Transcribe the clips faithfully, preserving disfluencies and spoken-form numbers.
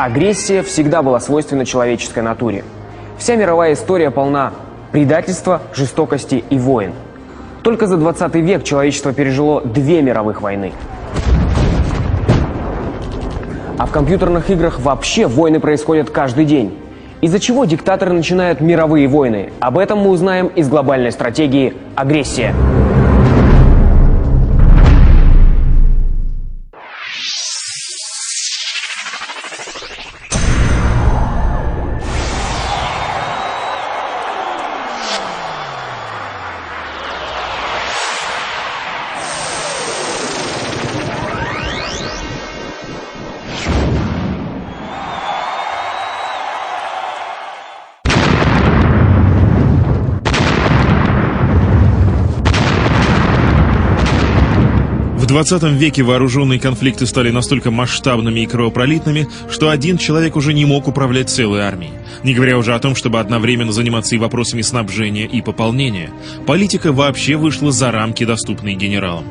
Агрессия всегда была свойственна человеческой натуре. Вся мировая история полна предательства, жестокости и войн. Только за двадцатый век человечество пережило две мировых войны. А в компьютерных играх вообще войны происходят каждый день. Из-за чего диктаторы начинают мировые войны? Об этом мы узнаем из глобальной стратегии «Агрессия». В двадцатом веке вооруженные конфликты стали настолько масштабными и кровопролитными, что один человек уже не мог управлять целой армией. Не говоря уже о том, чтобы одновременно заниматься и вопросами снабжения и пополнения. Политика вообще вышла за рамки, доступные генералам.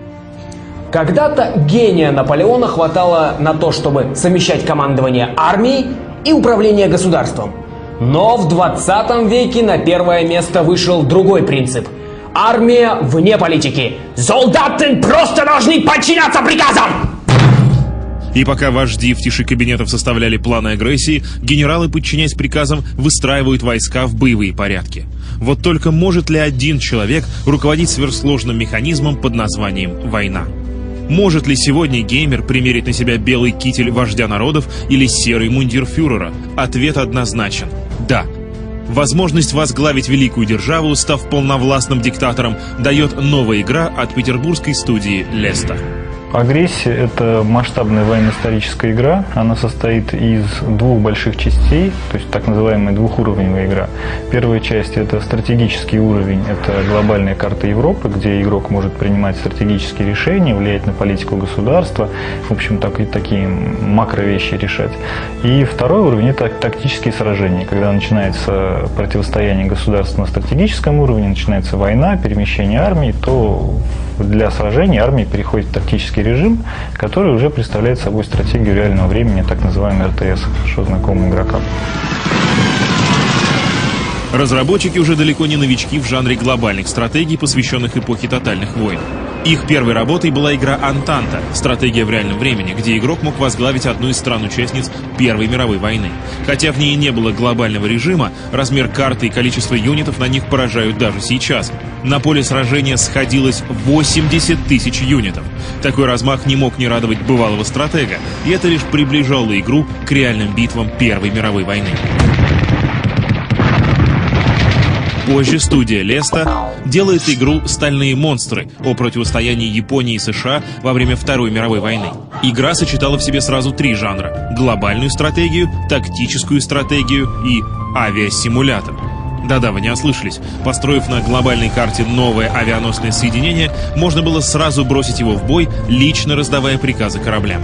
Когда-то гения Наполеона хватало на то, чтобы совмещать командование армией и управление государством. Но в двадцатом веке на первое место вышел другой принцип – армия вне политики. Солдаты просто должны подчиняться приказам! И пока вожди в тиши кабинетов составляли планы агрессии, генералы, подчиняясь приказам, выстраивают войска в боевые порядки. Вот только может ли один человек руководить сверхсложным механизмом под названием «война»? Может ли сегодня геймер примерить на себя белый китель вождя народов или серый мундир фюрера? Ответ однозначен – да. Возможность возглавить великую державу, став полновластным диктатором, дает новая игра от петербургской студии Леста. Агрессия – это масштабная военно-историческая игра. Она состоит из двух больших частей, то есть так называемая двухуровневая игра. Первая часть – это стратегический уровень, это глобальная карта Европы, где игрок может принимать стратегические решения, влиять на политику государства, в общем, так, и такие макровещи решать. И второй уровень – это тактические сражения, когда начинается противостояние государств на стратегическом уровне, начинается война, перемещение армии, то для сражений армии переходит в тактический режим, который уже представляет собой стратегию реального времени, так называемый эр тэ эс, хорошо знакомый игрокам. Разработчики уже далеко не новички в жанре глобальных стратегий, посвященных эпохе тотальных войн. Их первой работой была игра «Антанта» — стратегия в реальном времени, где игрок мог возглавить одну из стран-участниц Первой мировой войны. Хотя в ней не было глобального режима, размер карты и количество юнитов на них поражают даже сейчас. На поле сражения сходилось восемьдесят тысяч юнитов. Такой размах не мог не радовать бывалого стратега, и это лишь приближало игру к реальным битвам Первой мировой войны. Позже студия Леста делает игру «Стальные монстры» о противостоянии Японии и США во время Второй мировой войны. Игра сочетала в себе сразу три жанра – глобальную стратегию, тактическую стратегию и авиасимулятор. Да-да, вы не ослышались. Построив на глобальной карте новое авианосное соединение, можно было сразу бросить его в бой, лично раздавая приказы кораблям.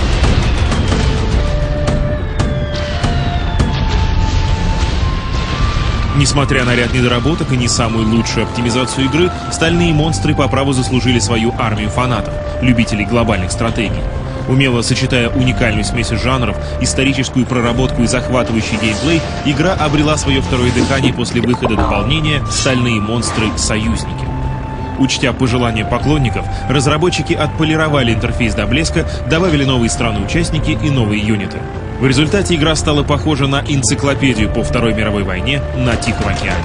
Несмотря на ряд недоработок и не самую лучшую оптимизацию игры, «Стальные монстры» по праву заслужили свою армию фанатов, любителей глобальных стратегий. Умело сочетая уникальную смесь жанров, историческую проработку и захватывающий геймплей, игра обрела свое второе дыхание после выхода дополнения «Стальные монстры. Союзники». Учтя пожелания поклонников, разработчики отполировали интерфейс до блеска, добавили новые страны-участники и новые юниты. В результате игра стала похожа на энциклопедию по Второй мировой войне на Тихом океане.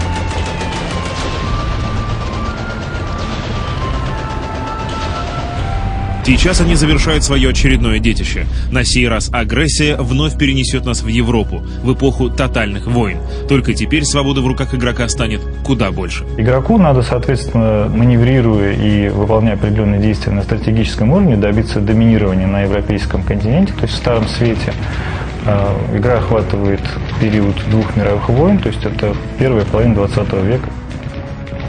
Сейчас они завершают свое очередное детище. На сей раз агрессия вновь перенесет нас в Европу, в эпоху тотальных войн. Только теперь свобода в руках игрока станет куда больше. Игроку надо, соответственно, маневрируя и выполняя определенные действия на стратегическом уровне, добиться доминирования на европейском континенте, то есть в Старом Свете. Игра охватывает период двух мировых войн, то есть это первая половина двадцатого века.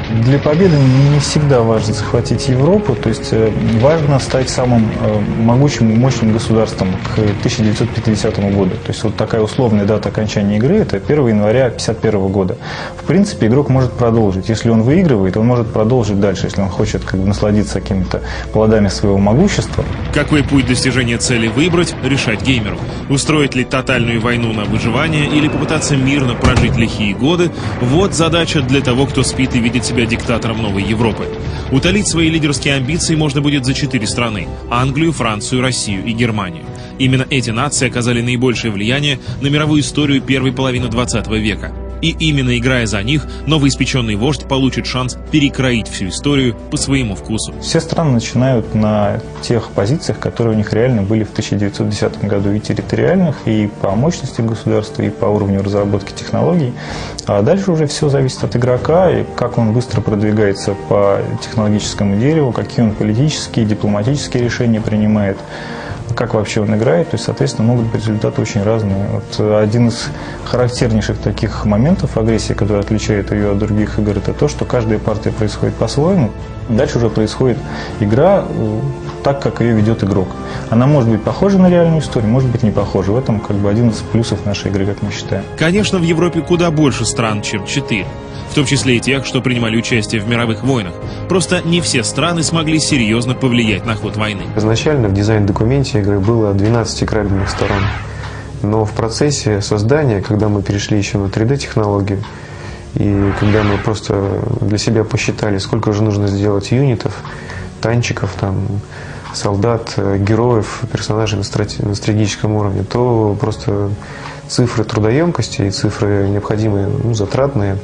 Для победы не всегда важно захватить Европу, то есть важно стать самым могучим и мощным государством к тысяча девятьсот пятидесятому году. То есть вот такая условная дата окончания игры – это первое января пятьдесят первого года. В принципе, игрок может продолжить. Если он выигрывает, он может продолжить дальше, если он хочет как бы насладиться какими-то плодами своего могущества. Какой путь достижения цели выбрать, решать геймеру. Устроить ли тотальную войну на выживание или попытаться мирно прожить лихие годы – вот задача для того, кто спит и видит себя диктатором новой Европы. Утолить свои лидерские амбиции можно будет за четыре страны – Англию, Францию, Россию и Германию. Именно эти нации оказали наибольшее влияние на мировую историю первой половины двадцатого века. И именно играя за них, новоиспеченный вождь получит шанс перекроить всю историю по своему вкусу. Все страны начинают на тех позициях, которые у них реально были в тысяча девятьсот десятом году, и территориальных, и по мощности государства, и по уровню разработки технологий. А дальше уже все зависит от игрока, и как он быстро продвигается по технологическому дереву, какие он политические, дипломатические решения принимает, как вообще он играет, то есть, соответственно, могут быть результаты очень разные. Вот один из характернейших таких моментов агрессии, который отличает ее от других игр, это то, что каждая партия происходит по-своему. Дальше уже происходит игра так, как ее ведет игрок. Она может быть похожа на реальную историю, может быть не похожа. В этом как бы один из плюсов нашей игры, как мы считаем. Конечно, в Европе куда больше стран, чем четыре. В том числе и тех, что принимали участие в мировых войнах. Просто не все страны смогли серьезно повлиять на ход войны. Изначально в дизайн-документе игры было двенадцать играбельных сторон. Но в процессе создания, когда мы перешли еще на три дэ-технологию, и когда мы просто для себя посчитали, сколько же нужно сделать юнитов, танчиков, там, солдат, героев, персонажей на стратегическом уровне, то просто цифры трудоемкости и цифры необходимые, ну, затратные,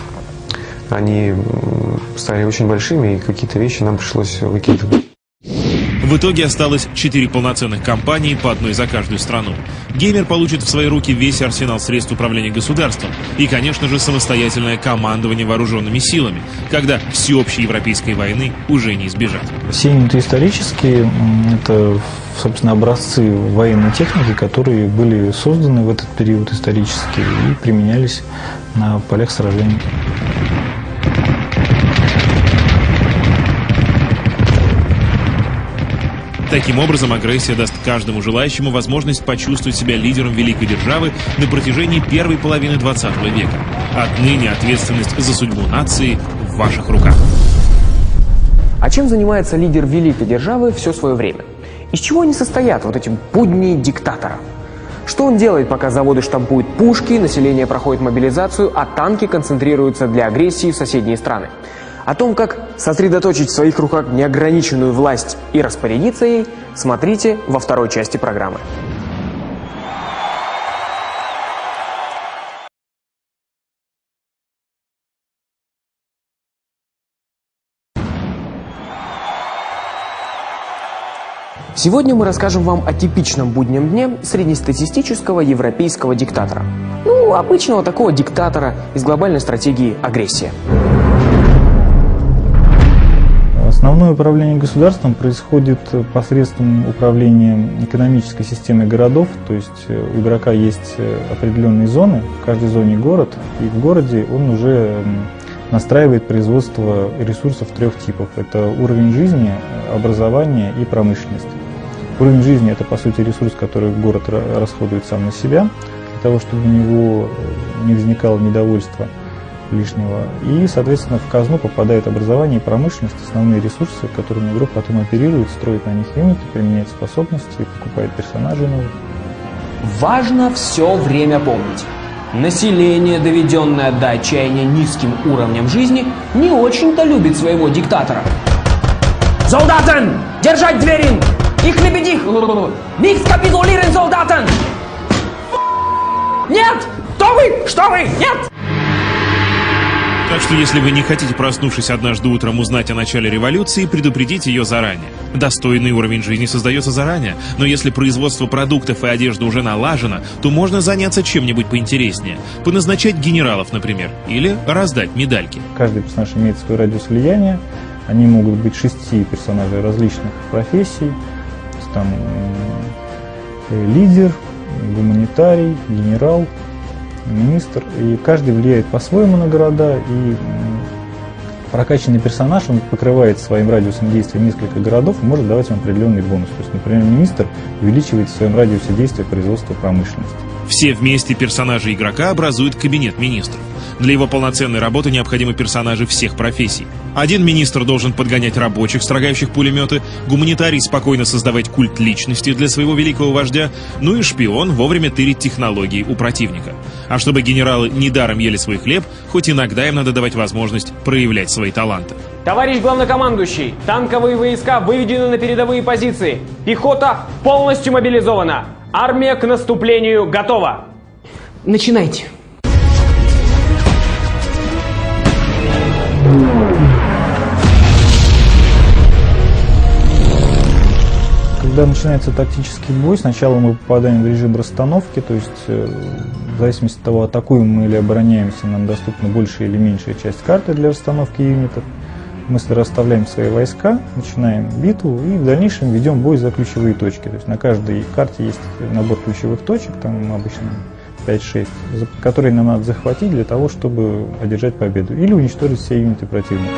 они стали очень большими, и какие-то вещи нам пришлось выкидывать. В итоге осталось четыре полноценных кампании, по одной за каждую страну. Геймер получит в свои руки весь арсенал средств управления государством и, конечно же, самостоятельное командование вооруженными силами, когда всеобщей европейской войны уже не избежать. Все юниты исторические – это, собственно, образцы военной техники, которые были созданы в этот период исторически и применялись на полях сражений. Таким образом, агрессия даст каждому желающему возможность почувствовать себя лидером великой державы на протяжении первой половины двадцатого века. Отныне ответственность за судьбу нации в ваших руках. А чем занимается лидер великой державы все свое время? Из чего они состоят, вот эти будни диктатора? Что он делает, пока заводы штампуют пушки, население проходит мобилизацию, а танки концентрируются для агрессии в соседние страны? О том, как сосредоточить в своих руках неограниченную власть и распорядиться ей, смотрите во второй части программы. Сегодня мы расскажем вам о типичном буднем дне среднестатистического европейского диктатора. Ну, обычного такого диктатора из глобальной стратегии «Агрессия». Основное управление государством происходит посредством управления экономической системой городов, то есть у игрока есть определенные зоны, в каждой зоне город, и в городе он уже настраивает производство ресурсов трех типов. Это уровень жизни, образование и промышленность. Уровень жизни – это, по сути, ресурс, который город расходует сам на себя, для того, чтобы у него не возникало недовольства лишнего. И, соответственно, в казну попадает образование и промышленность, основные ресурсы, которыми игрок потом оперирует, строит на них юниты, применяет способности, покупает персонажей новых. Важно все время помнить. Население, доведенное до отчаяния низким уровнем жизни, не очень-то любит своего диктатора. Солдатен! Держать двери! Их лебедих! Них скапитулировать, солдатен! Нет! Кто вы? Что вы? Нет! Так что если вы не хотите, проснувшись однажды утром, узнать о начале революции, предупредите ее заранее. Достойный уровень жизни создается заранее, но если производство продуктов и одежды уже налажено, то можно заняться чем-нибудь поинтереснее. Поназначать генералов, например, или раздать медальки. Каждый персонаж имеет свой радиус влияния, они могут быть шести персонажей различных профессий, то есть там э, лидер, гуманитарий, генерал, министр, и каждый влияет по-своему на города, и Прокачанный персонаж, он покрывает своим радиусом действия несколько городов и может давать вам определенный бонус. То есть, например, министр увеличивает в своем радиусе действия производства промышленности. Все вместе персонажи игрока образуют кабинет министров. Для его полноценной работы необходимы персонажи всех профессий. Один министр должен подгонять рабочих, строгающих пулеметы, гуманитарий спокойно создавать культ личности для своего великого вождя, ну и шпион вовремя тырить технологии у противника. А чтобы генералы недаром ели свой хлеб, хоть иногда им надо давать возможность проявлять свои таланты. Товарищ главнокомандующий, танковые войска выведены на передовые позиции. Пехота полностью мобилизована. Армия к наступлению готова. Начинайте. Когда начинается тактический бой, сначала мы попадаем в режим расстановки, то есть в зависимости от того, атакуем мы или обороняемся, нам доступна большая или меньшая часть карты для расстановки юнитов. Мы расставляем свои войска, начинаем битву и в дальнейшем ведем бой за ключевые точки. То есть на каждой карте есть набор ключевых точек, там обычно пять-шесть, которые нам надо захватить для того, чтобы одержать победу или уничтожить все юниты противника.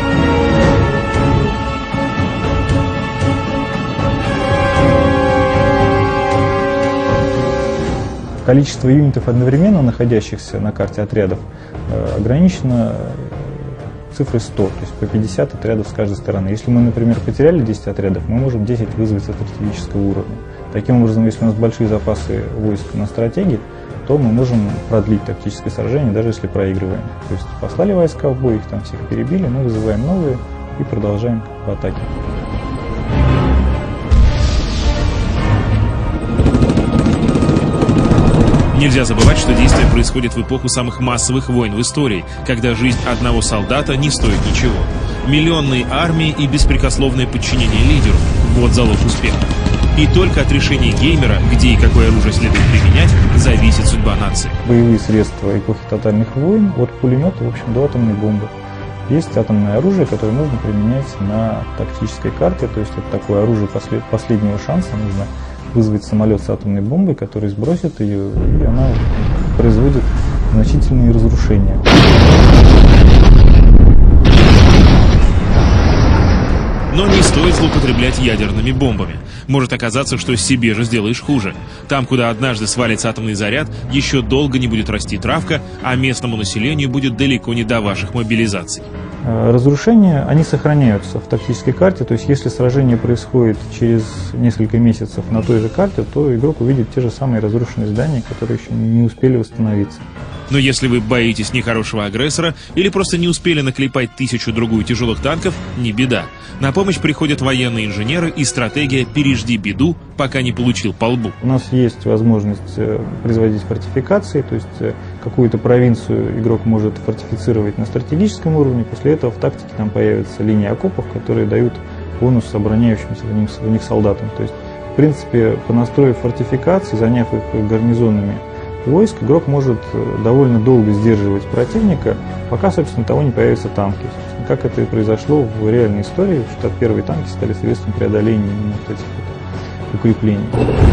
Количество юнитов, одновременно находящихся на карте отрядов, ограничено цифрой сто, то есть по пятьдесят отрядов с каждой стороны. Если мы, например, потеряли десять отрядов, мы можем десять вызвать со стратегического уровня. Таким образом, если у нас большие запасы войск на стратегии, то мы можем продлить тактическое сражение, даже если проигрываем. То есть послали войска в бой, их там всех перебили, мы вызываем новые и продолжаем в атаке. Нельзя забывать, что действие происходит в эпоху самых массовых войн в истории, когда жизнь одного солдата не стоит ничего. Миллионные армии и беспрекословное подчинение лидеру – вот залог успеха. И только от решения геймера, где и какое оружие следует применять, зависит судьба нации. Боевые средства эпохи тотальных войн, от пулемета, в общем, до атомной бомбы. Есть атомное оружие, которое можно применять на тактической карте, то есть это такое оружие послед... последнего шанса, нужно вызвать самолет с атомной бомбой, который сбросит ее, и она производит значительные разрушения. Но не стоит злоупотреблять ядерными бомбами. Может оказаться, что себе же сделаешь хуже. Там, куда однажды свалится атомный заряд, еще долго не будет расти травка, а местному населению будет далеко не до ваших мобилизаций. Разрушения, они сохраняются в тактической карте, то есть если сражение происходит через несколько месяцев на той же карте, то игрок увидит те же самые разрушенные здания, которые еще не успели восстановиться. Но если вы боитесь нехорошего агрессора или просто не успели наклепать тысячу-другую тяжелых танков, не беда. На помощь приходят военные инженеры и стратегия «пережди беду, пока не получил по лбу». У нас есть возможность производить фортификации, то есть какую-то провинцию игрок может фортифицировать на стратегическом уровне, после этого в тактике там появятся линии окопов, которые дают бонус обороняющимся в них, в них солдатам. То есть, в принципе, понастроив фортификации, заняв их гарнизонами войск, игрок может довольно долго сдерживать противника, пока, собственно, того не появятся танки. Как это и произошло в реальной истории, что первые танки стали средством преодоления именно вот этих вот укреплений.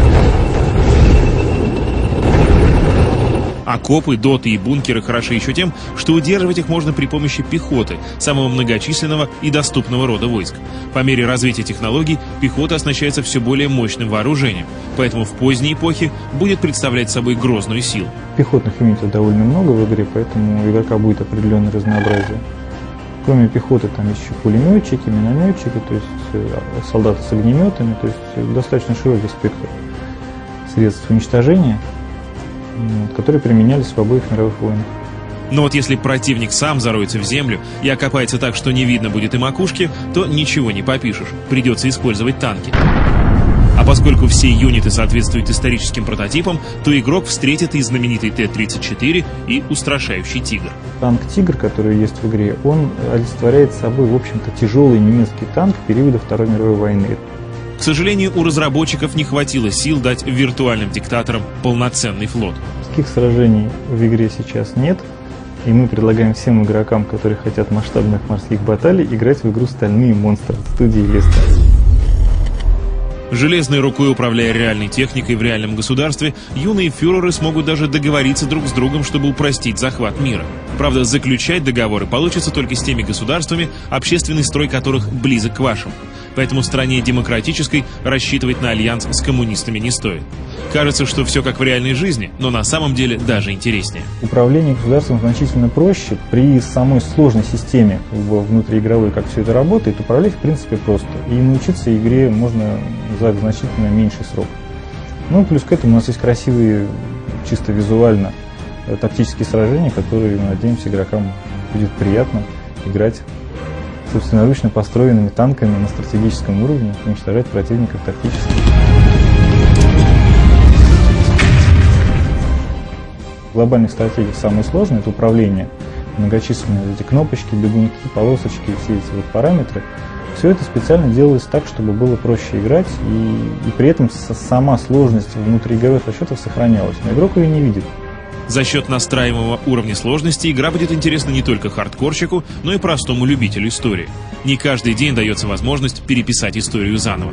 Окопы, доты и бункеры хороши еще тем, что удерживать их можно при помощи пехоты, самого многочисленного и доступного рода войск. По мере развития технологий пехота оснащается все более мощным вооружением, поэтому в поздней эпохе будет представлять собой грозную силу. Пехотных юнитов довольно много в игре, поэтому у игрока будет определенное разнообразие. Кроме пехоты там есть еще пулеметчики, минометчики, то есть солдаты с огнеметами, то есть достаточно широкий спектр средств уничтожения, которые применялись в обоих мировых войнах. Но вот если противник сам зароется в землю и окопается так, что не видно будет и макушки, то ничего не попишешь, придется использовать танки. А поскольку все юниты соответствуют историческим прототипам, то игрок встретит и знаменитый Т тридцать четыре, и устрашающий Тигр. Танк Тигр, который есть в игре, он олицетворяет собой, в общем-то, тяжелый немецкий танк периода Второй мировой войны. К сожалению, у разработчиков не хватило сил дать виртуальным диктаторам полноценный флот. Таких сражений в игре сейчас нет, и мы предлагаем всем игрокам, которые хотят масштабных морских баталий, играть в игру «Стальные монстры» от студии Лестер. Железной рукой управляя реальной техникой в реальном государстве, юные фюреры смогут даже договориться друг с другом, чтобы упростить захват мира. Правда, заключать договоры получится только с теми государствами, общественный строй которых близок к вашему. Поэтому стране демократической рассчитывать на альянс с коммунистами не стоит. Кажется, что все как в реальной жизни, но на самом деле даже интереснее. Управление государством значительно проще. При самой сложной системе внутриигровой, как все это работает, управлять в принципе просто. И научиться игре можно за значительно меньший срок. Ну, плюс к этому у нас есть красивые, чисто визуально, тактические сражения, которые, мы надеемся, игрокам будет приятно играть собственноручно построенными танками на стратегическом уровне, уничтожать противников тактически. В глобальных стратегиях самое сложное – это управление. Многочисленные эти кнопочки, бегунки, полосочки, все эти вот параметры. Все это специально делалось так, чтобы было проще играть, и, и при этом сама сложность внутриигровых расчетов сохранялась. Но игрок ее не видит. За счет настраиваемого уровня сложности игра будет интересна не только хардкорщику, но и простому любителю истории. Не каждый день дается возможность переписать историю заново.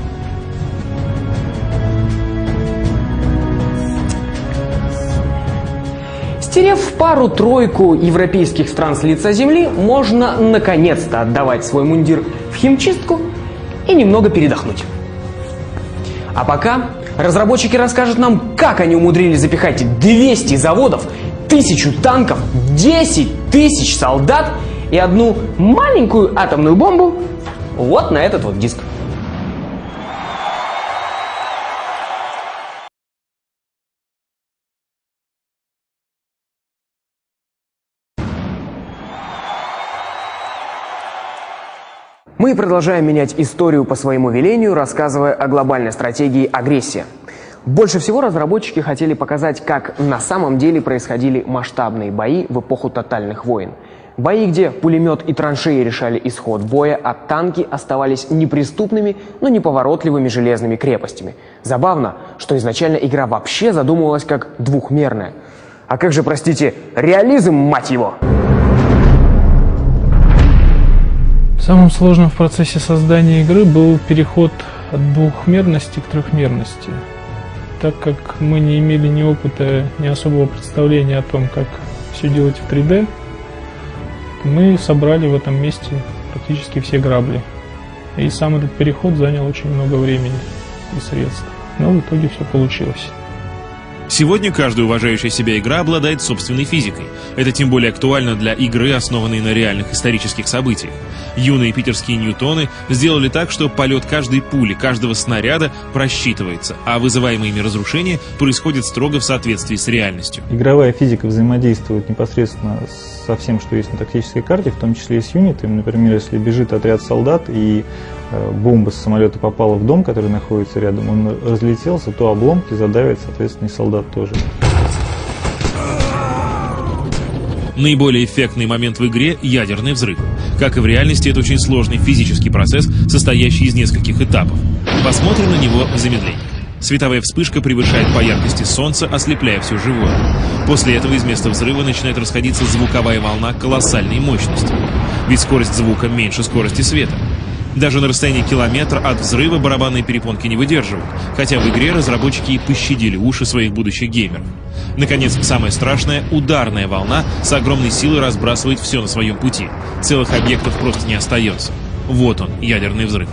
Стерев пару-тройку европейских стран с лица земли, можно наконец-то отдавать свой мундир в химчистку и немного передохнуть. А пока разработчики расскажут нам, как они умудрились запихать двести заводов, тысячу танков, десять тысяч солдат и одну маленькую атомную бомбу вот на этот вот диск. Мы продолжаем менять историю по своему велению, рассказывая о глобальной стратегии «Агрессия». Больше всего разработчики хотели показать, как на самом деле происходили масштабные бои в эпоху тотальных войн. Бои, где пулемет и траншеи решали исход боя, а танки оставались неприступными, но неповоротливыми железными крепостями. Забавно, что изначально игра вообще задумывалась как двухмерная. А как же, простите, реализм, мать его! Самым сложным в процессе создания игры был переход от двухмерности к трехмерности. Так как мы не имели ни опыта, ни особого представления о том, как все делать в три дэ, мы собрали в этом месте практически все грабли. И сам этот переход занял очень много времени и средств. Но в итоге все получилось. Сегодня каждая уважающая себя игра обладает собственной физикой. Это тем более актуально для игры, основанной на реальных исторических событиях. Юные питерские ньютоны сделали так, что полет каждой пули, каждого снаряда просчитывается, а вызываемые ими разрушения происходят строго в соответствии с реальностью. Игровая физика взаимодействует непосредственно со всем, что есть на тактической карте, в том числе и с юнитами. Например, если бежит отряд солдат и бомба с самолета попала в дом, который находится рядом, он разлетелся, то обломки задавят, соответственно, и солдат тоже. Наиболее эффектный момент в игре – ядерный взрыв. Как и в реальности, это очень сложный физический процесс, состоящий из нескольких этапов. Посмотрим на него в замедлении. Световая вспышка превышает по яркости солнца, ослепляя все живое. После этого из места взрыва начинает расходиться звуковая волна колоссальной мощности. Ведь скорость звука меньше скорости света. Даже на расстоянии километра от взрыва барабанные перепонки не выдерживают, хотя в игре разработчики и пощадили уши своих будущих геймеров. Наконец, самое страшное – ударная волна с огромной силой разбрасывает все на своем пути. Целых объектов просто не остается. Вот он, ядерный взрыв.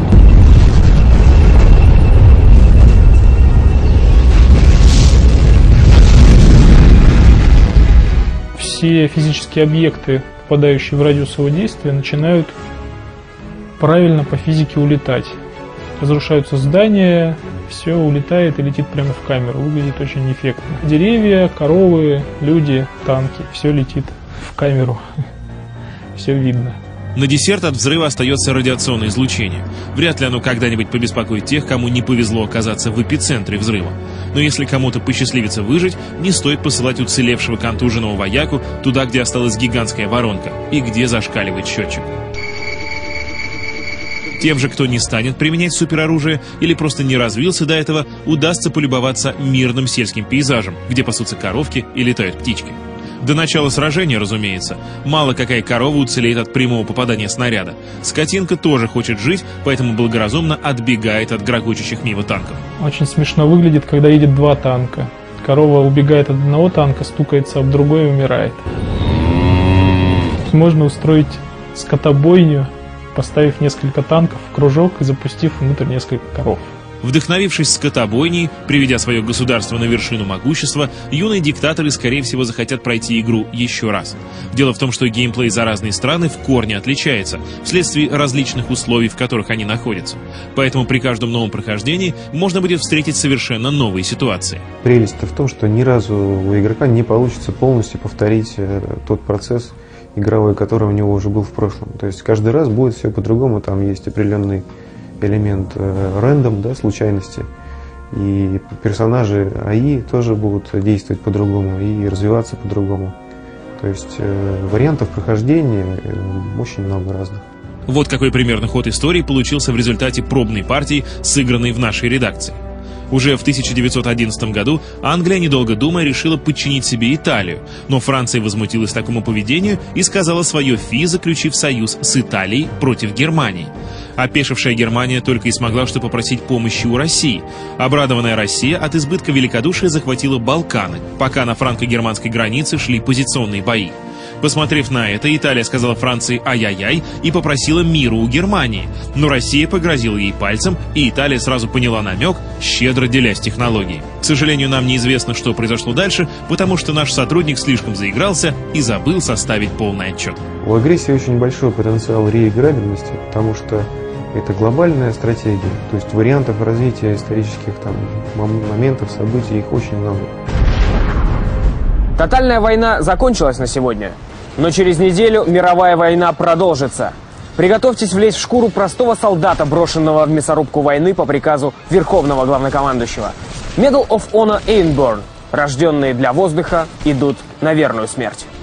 Все физические объекты, попадающие в радиус его действия, начинают правильно по физике улетать. Разрушаются здания, все улетает и летит прямо в камеру. Выглядит очень эффектно. Деревья, коровы, люди, танки. Все летит в камеру. Все видно. На десерт от взрыва остается радиационное излучение. Вряд ли оно когда-нибудь побеспокоит тех, кому не повезло оказаться в эпицентре взрыва. Но если кому-то посчастливится выжить, не стоит посылать уцелевшего контуженного вояку туда, где осталась гигантская воронка и где зашкаливает счетчик. Тем же, кто не станет применять супероружие или просто не развился до этого, удастся полюбоваться мирным сельским пейзажем, где пасутся коровки и летают птички. До начала сражения, разумеется, мало какая корова уцелеет от прямого попадания снаряда. Скотинка тоже хочет жить, поэтому благоразумно отбегает от грохочущих мимо танков. Очень смешно выглядит, когда едет два танка. Корова убегает от одного танка, стукается об другой и умирает. Можно устроить скотобойню, поставив несколько танков в кружок и запустив внутрь несколько коров. Вдохновившись скотобойней, приведя свое государство на вершину могущества, юные диктаторы, скорее всего, захотят пройти игру еще раз. Дело в том, что геймплей за разные страны в корне отличается, вследствие различных условий, в которых они находятся. Поэтому при каждом новом прохождении можно будет встретить совершенно новые ситуации. Прелесть-то в том, что ни разу у игрока не получится полностью повторить тот процесс игровой, который у него уже был в прошлом. То есть каждый раз будет все по-другому, там есть определенный элемент э, рандом, да, случайности, и персонажи АИ тоже будут действовать по-другому и развиваться по-другому. То есть э, вариантов прохождения э, очень много разных. Вот какой примерно ход истории получился в результате пробной партии, сыгранной в нашей редакции. Уже в тысяча девятьсот одиннадцатом году Англия, недолго думая, решила подчинить себе Италию, но Франция возмутилась такому поведению и сказала свое «фи», заключив союз с Италией против Германии. Опешившая Германия только и смогла что попросить помощи у России. Обрадованная Россия от избытка великодушия захватила Балканы, пока на франко-германской границе шли позиционные бои. Посмотрев на это, Италия сказала Франции «ай-яй-яй» и попросила миру у Германии. Но Россия погрозила ей пальцем, и Италия сразу поняла намек, щедро делясь технологией. К сожалению, нам неизвестно, что произошло дальше, потому что наш сотрудник слишком заигрался и забыл составить полный отчет. У агрессии очень большой потенциал реиграбельности, потому что это глобальная стратегия, то есть вариантов развития исторических там моментов, событий, их очень много. Тотальная война закончилась на сегодня, но через неделю мировая война продолжится. Приготовьтесь влезть в шкуру простого солдата, брошенного в мясорубку войны по приказу Верховного Главнокомандующего. Medal of Honor Airborne, рожденные для воздуха, идут на верную смерть.